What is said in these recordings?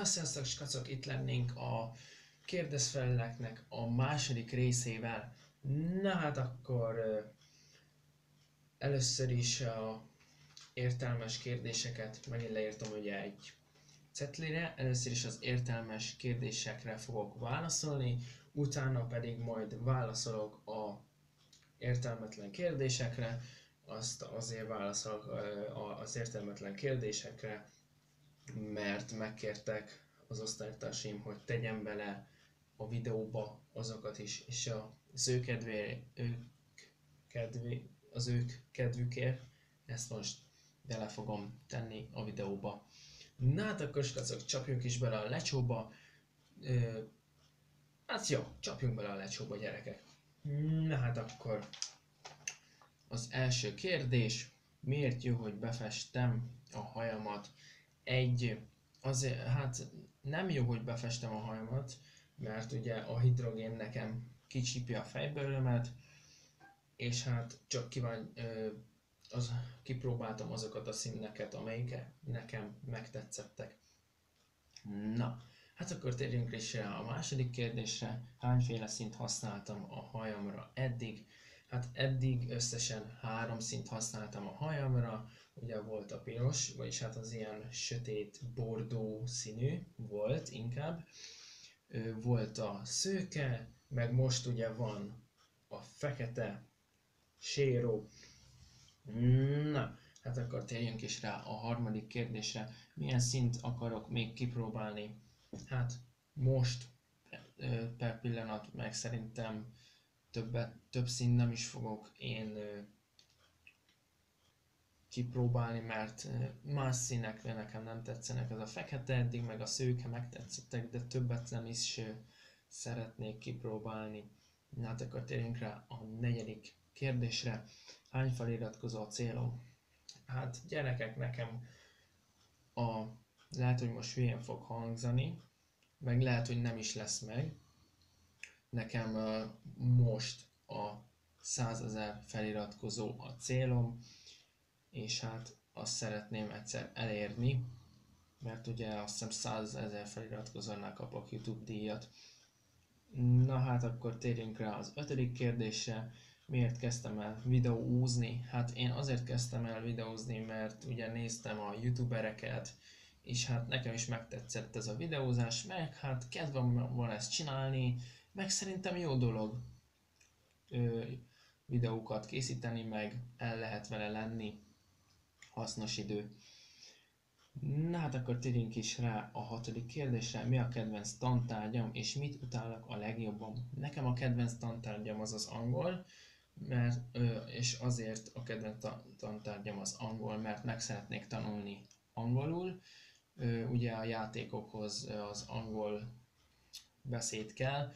Na sziasztok skacok, itt lennénk a kérdezfeleleknek a második részével. Na hát akkor először is a értelmes kérdéseket megint leírtam ugye egy cetlire. Először is az értelmes kérdésekre fogok válaszolni, utána pedig majd válaszolok a értelmetlen kérdésekre. Azt azért válaszolok az értelmetlen kérdésekre, mert megkértek az osztálytársaim, hogy tegyem bele a videóba azokat is, és az ők kedvükért ezt most bele fogom tenni a videóba. Na hát akkor skacok, csapjunk is bele a lecsóba. Hát jó, csapjunk bele a lecsóba, gyerekek. Na hát akkor az első kérdés: miért jó, hogy befestem a hajamat? Azért, hát nem jó, hogy befestem a hajamat, mert ugye a hidrogén nekem kicsípi a fejbőrömet, és hát csak kipróbáltam azokat a színeket, amelyek nekem megtetszettek. Na, hát akkor térjünk is rá a második kérdésre. Hányféle színt használtam a hajamra eddig? Hát eddig összesen 3 színt használtam a hajamra. Ugye volt a piros, vagyis hát az ilyen sötét bordó színű volt inkább. Volt a szőke, meg most ugye van a fekete, séró. Na, hát akkor térjünk is rá a harmadik kérdésre. Milyen színt akarok még kipróbálni? Hát most per pillanat meg szerintem több szín nem is fogok én kipróbálni, mert más színek nekem nem tetszenek. Ez a fekete eddig, meg a szőke megtetszettek, de többet nem is szeretnék kipróbálni. Na hát akkor térjünk rá a negyedik kérdésre. Hány feliratkozó a célom? Hát gyerekek, nekem lehet, hogy most hülyén fog hangzani, meg lehet, hogy nem is lesz meg. Nekem most a 100 000 feliratkozó a célom, és hát azt szeretném egyszer elérni, mert ugye azt hiszem 100 000 feliratkozónál kapok YouTube díjat. Na hát akkor térjünk rá az ötödik kérdésre. Miért kezdtem el videózni? Hát én azért kezdtem el videózni, mert ugye néztem a youtubereket, és hát nekem is megtetszett ez a videózás, meg hát kedvem van ezt csinálni, meg szerintem jó dolog videókat készíteni, meg el lehet vele lenni, hasznos idő. Na hát akkor térjünk is rá a hatodik kérdésre. Mi a kedvenc tantárgyam, és mit utálok a legjobban? Nekem a kedvenc tantárgyam az angol, és azért a kedvenc tantárgyam az angol, mert meg szeretnék tanulni angolul. Ugye a játékokhoz az angol beszéd kell,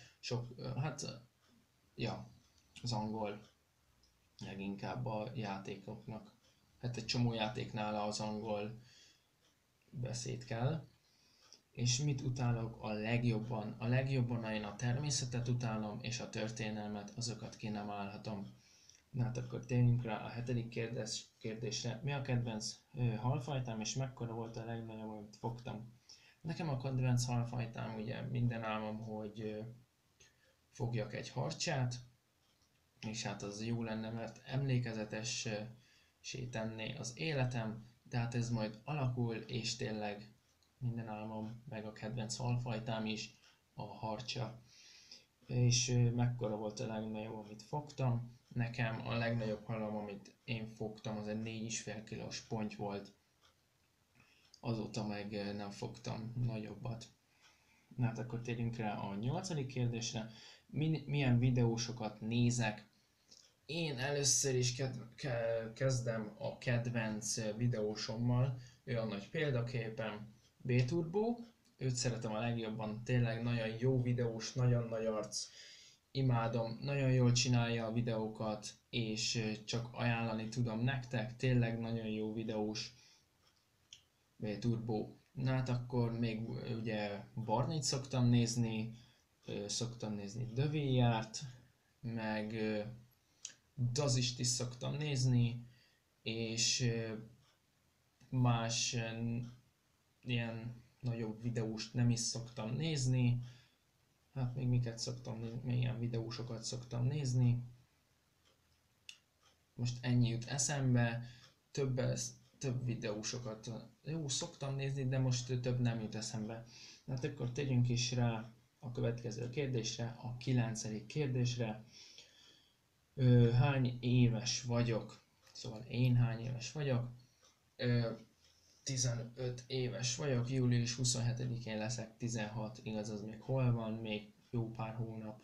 az angol leginkább a játékoknak. Hát egy csomó játéknál az angol beszéd kell. És mit utálok a legjobban? A legjobban én a természetet utálom, és a történelmet, azokat ki nem állhatom. Na hát akkor térjünk rá a hetedik kérdésre. Mi a kedvenc halfajtám, és mekkora volt a legnagyobb, amit fogtam? Nekem a kedvenc halfajtám, ugye minden álmom, hogy fogjak egy harcsát, és hát az jó lenne, mert emlékezetessé tenné az életem, de hát ez majd alakul, és tényleg minden álmom, meg a kedvenc halfajtám is a harcsa. És mekkora volt a legnagyobb, amit fogtam? Nekem a legnagyobb halam, amit én fogtam, az egy 4,5 kilós ponty volt. Azóta meg nem fogtam nagyobbat. Na hát akkor térjünk rá a 8. kérdésre. Milyen videósokat nézek? Én először is kezdem a kedvenc videósommal. Ő a nagy példaképem, B-Turbo. Őt szeretem a legjobban, tényleg nagyon jó videós, nagyon nagy arc. Imádom, nagyon jól csinálja a videókat, és csak ajánlani tudom nektek, tényleg nagyon jó videós B-Turbo. Na hát akkor még ugye Barnit szoktam nézni Dövéjárt, meg Dazist is szoktam nézni, és más ilyen nagyobb videóst nem is szoktam nézni. Hát még miket szoktam nézni, milyen videósokat szoktam nézni. Most ennyi jut eszembe, több videósokat jó szoktam nézni, de most több nem jut eszembe. Hát akkor tegyünk is rá a következő kérdésre, a 9. kérdésre. Hány éves vagyok? Szóval én hány éves vagyok? 15 éves vagyok, július 27-én leszek 16, igaz, az még hol van, még jó pár hónap.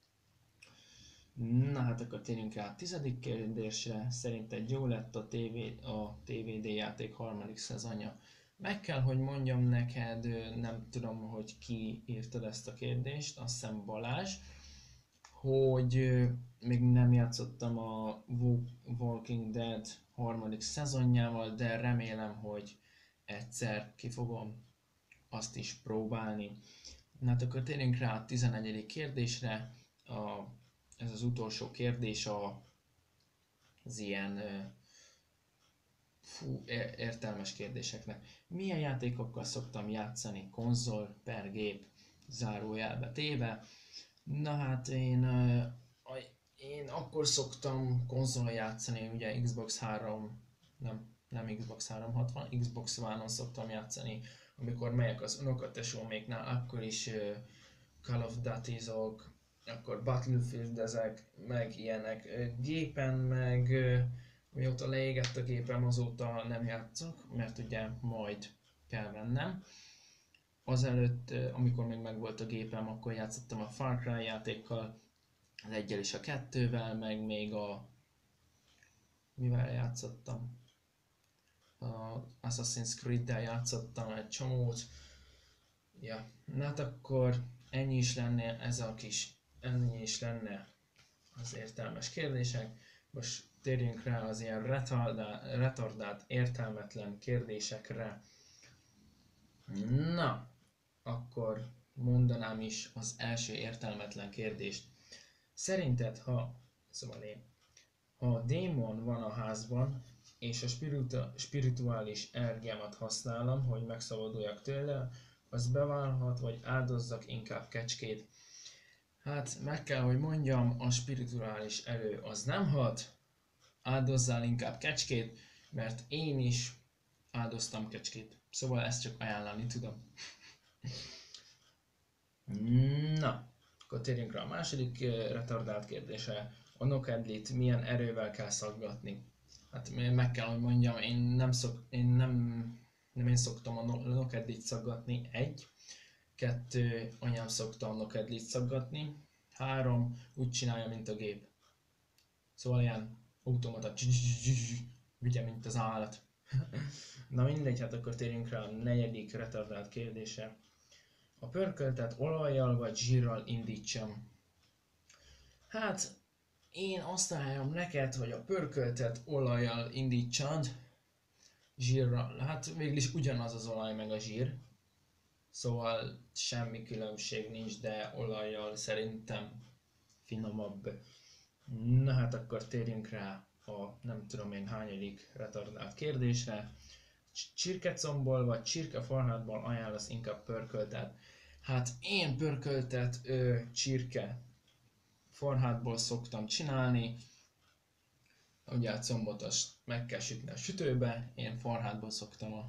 Na hát akkor térjünk rá a 10. kérdésre. Szerinted jó lett a TVD játék 3. szezonja? Meg kell, hogy mondjam neked, nem tudom, hogy ki írtad ezt a kérdést, azt hiszem Balázs, hogy még nem játszottam a Walking Dead 3. szezonjával, de remélem, hogy egyszer ki fogom azt is próbálni. Na hát akkor térjünk rá a 11. kérdésre. Ez az utolsó kérdés az ilyen értelmes kérdéseknek. Milyen játékokkal szoktam játszani konzol per gép, zárójelbe téve? Na hát én akkor szoktam konzolon játszani, ugye Xbox 3, nem Xbox 360, Xbox One-on szoktam játszani, amikor megyek az unokatesóméknál, akkor is Call of Duty-zok, akkor Battlefield ezek, meg ilyenek. Gépen meg mióta leégett a gépem, azóta nem játszok, mert ugye majd kell vennem. Azelőtt, amikor még megvolt a gépem, akkor játszottam a Far Cry játékkal, az 1 és a 2-vel, meg még mivel játszottam? A Assassin's Creed-del játszottam egy csomót. Ja, na hát akkor ennyi is lenne az értelmes kérdések. Most térjünk rá az ilyen retardált, értelmetlen kérdésekre. Na, akkor mondanám is az első értelmetlen kérdést. Szerinted, ha a démon van a házban, és a spirituális energiámat használom, hogy megszabaduljak tőle, az beválhat, vagy áldozzak inkább kecskét? Hát meg kell, hogy mondjam, a spirituális erő az nem hat, áldozzál inkább kecskét, mert én is áldoztam kecskét. Szóval ezt csak ajánlani tudom. Na, akkor térjünk rá a második retardált kérdésre. A nokedlit milyen erővel kell szaggatni? Hát meg kell, hogy mondjam, nem én szoktam a nokedlit szaggatni. 1. 2. Anyám szokta a nokedlit szaggatni. 3. Úgy csinálja, mint a gép. Szóval ilyen automata, ugye, mint az állat. Na mindegy, hát akkor térjünk rá a 4. retardált kérdésre. A pörköltet olajjal vagy zsírral indítsam? Hát, én azt ajánlom neked, hogy a pörköltet olajjal indítsad, zsírral, hát végülis ugyanaz az olaj meg a zsír. Szóval semmi különbség nincs, de olajjal szerintem finomabb. Na hát akkor térjünk rá a nem tudom én hányadik retardált kérdésre. Csirkecomból vagy csirkefarhátból ajánlasz inkább pörköltet? Hát én pörköltet csirke farhátból szoktam csinálni. Ugye a combot azt meg kell sütni a sütőbe, én farhátból szoktam a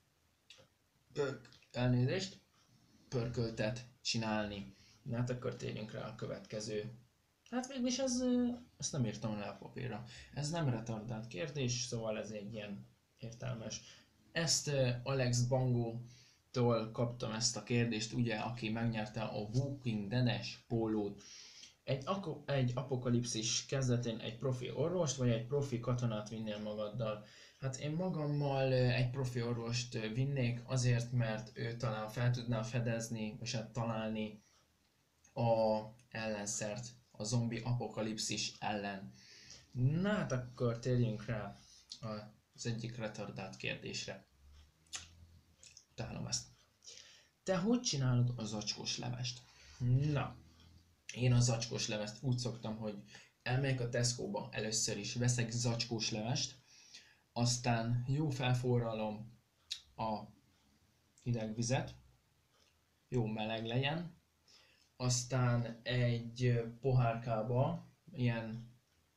pörköltet csinálni. Na hát akkor térjünk rá a következő. Hát végülis ezt nem írtam le a papírra. Ez nem retardált kérdés, szóval ez egy ilyen értelmes. Ezt Alex Bangó-tól kaptam ezt a kérdést, ugye, aki megnyerte a Walking Dead-es pólót. Egy apokalipszis kezdetén egy profi orvost, vagy egy profi katonát vinnél magaddal? Hát én magammal egy profi orvost vinnék azért, mert ő talán fel tudná fedezni, és hát találni a ellenszert a zombi apokalipszis ellen. Na hát akkor térjünk rá az egyik retardált kérdésre. Utálom ezt. Te hogy csinálod a zacskós levest? Na, én a zacskós levest úgy szoktam, hogy elmegyek a Tesco-ba, először is veszek zacskós levest, aztán jó felforralom a hideg vizet, jó meleg legyen. Aztán egy pohárkába, ilyen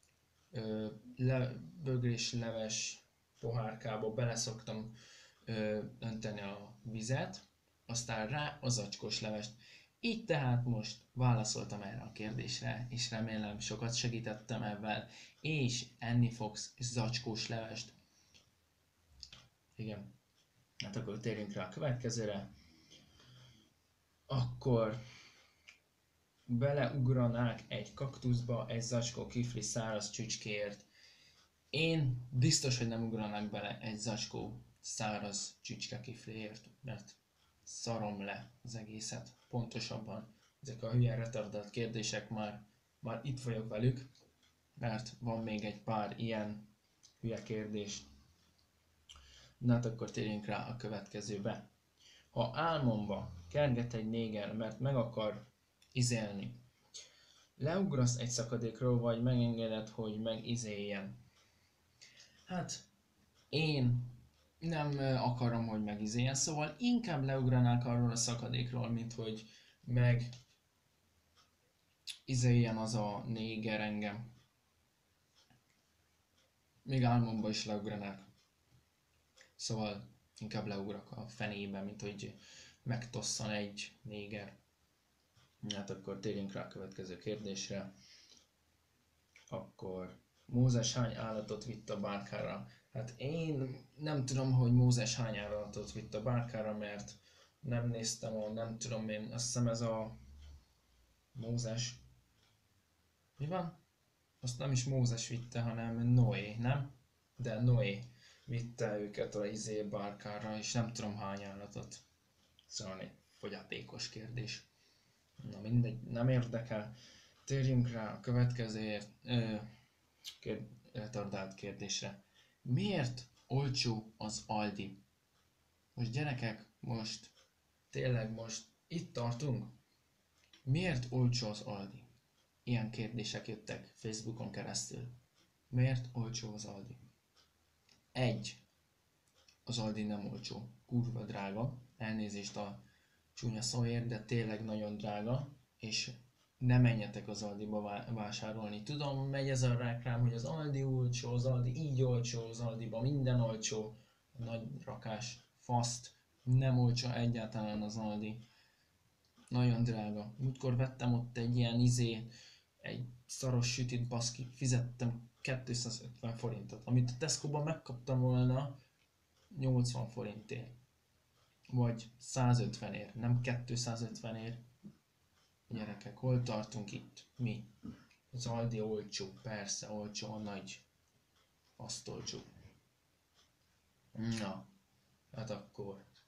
bögrés leves pohárkába beleszoktam önteni a vizet, aztán rá a zacskós levest. Így tehát most válaszoltam erre a kérdésre, és remélem sokat segítettem ebben, és enni fogsz zacskós levest. Igen. Hát akkor térjünk rá a következőre. Akkor beleugranák egy kaktuszba egy zacskó kifli száraz csücskéért. Én biztos, hogy nem ugranák bele egy zacskó száraz csücske kifliért, mert szarom le az egészet. Pontosabban ezek a hülye retardált kérdések már itt vagyok velük, mert van még egy pár ilyen hülye kérdés. Na hát akkor térjünk rá a következőbe. Ha álmomba kerget egy néger, mert meg akar izélni, leugrasz egy szakadékról, vagy megengeded, hogy megizéljen? Hát, én nem akarom, hogy megizéljen, szóval inkább leugranák arról a szakadékról, mint hogy megizéljen az a néger engem. Még álmomba is leugranák. Szóval inkább leugrak a fenébe, mint hogy megtosszan egy néger. Hát akkor térjünk rá a következő kérdésre. Akkor Mózes hány állatot vitt a bárkára? Hát én nem tudom, hogy Mózes hány állatot vitt a bárkára, mert nem néztem, nem tudom én, azt hiszem ez a Mózes. Mi van? Azt nem is Mózes vitte, hanem Noé, nem? De Noé vitte őket a bárkára, és nem tudom hány állatot. Szóval egy fogyatékos kérdés. Na mindegy, nem érdekel. Térjünk rá a következő retardált kérdésre. Miért olcsó az Aldi? Most gyerekek, tényleg most itt tartunk? Miért olcsó az Aldi? Ilyen kérdések jöttek Facebookon keresztül. Miért olcsó az Aldi? Az Aldi nem olcsó, kurva drága. Elnézést a csúnya szóért, de tényleg nagyon drága, és ne menjetek az Aldiba vásárolni. Tudom, megy ez a reklám, hogy az Aldi olcsó, az Aldi így olcsó, az Aldiba minden olcsó, nagy rakás, faszt, nem olcsó egyáltalán az Aldi. Nagyon drága. Múltkor vettem ott egy ilyen egy szaros sütit, baszki, fizettem 250 forintot, amit a Tesco-ban megkaptam volna 80 forintért. Vagy 150-ért, nem 250-ért. Gyerekek, hol tartunk itt? Mi? Az Aldi olcsó, persze olcsó, a nagy. Azt olcsó. Na, hát akkor